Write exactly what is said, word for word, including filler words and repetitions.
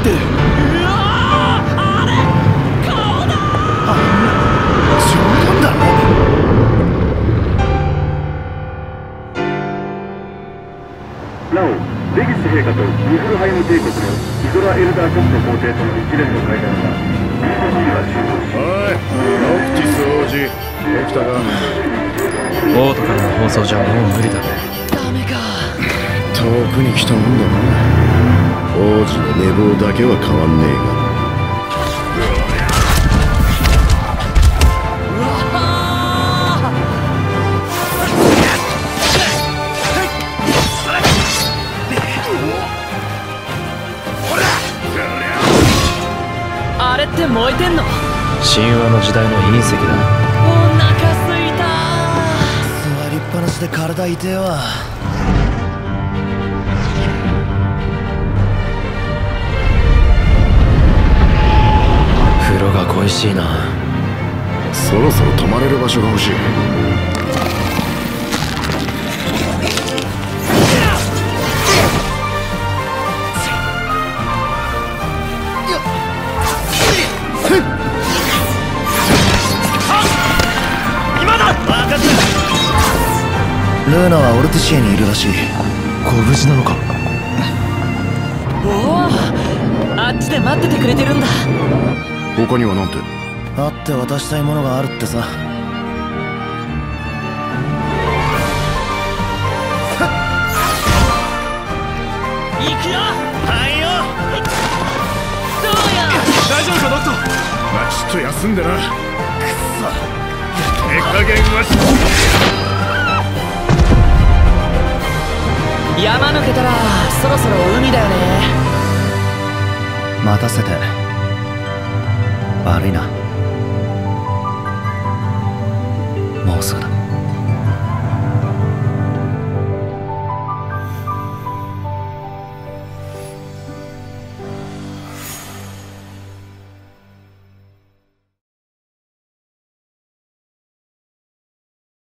ってる。うわー、あれ顔だー。あんな冗談だろ。 なお、出口陛下とニフルハイム帝国のイゾラ・エルダー国の皇帝との一連の会談が ビービーシー が終了し、 おい、ノクティス王子、起きたか。 オートからの放送じゃもう無理だ。 ダメか。 遠くに来たもんだな。王子の寝坊だけは変わんねえが。 あれって燃えてんの？ 神話の時代の隕石だ。 お腹すいた。 座りっぱなしで体痛えわ。 風呂が恋しいな。 そろそろ泊まれる場所が欲しい。 ルーナはオルティシエにいるらしい。 ご無事なのか。 おお、あっちで待っててくれてるんだ。 他にはなんて？ 会って渡したいものがあるってさ。 行くよ。 はいよ。 どうや。 大丈夫かドクト。 まあ、ちょっと休んでな。くっそ。手加減はし山抜けたらそろそろ海だよね。 待たせて悪いな。もうすぐだ。